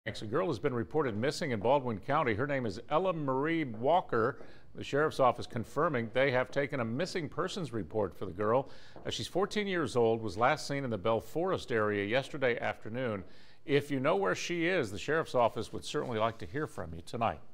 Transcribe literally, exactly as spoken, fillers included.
A girl has been reported missing in Baldwin County. Her name is Ella Marie Walker. The sheriff's office confirming they have taken a missing persons report for the girl. Uh, she's fourteen years old, was last seen in the Bell Forest area yesterday afternoon. If you know where she is, the sheriff's office would certainly like to hear from you tonight.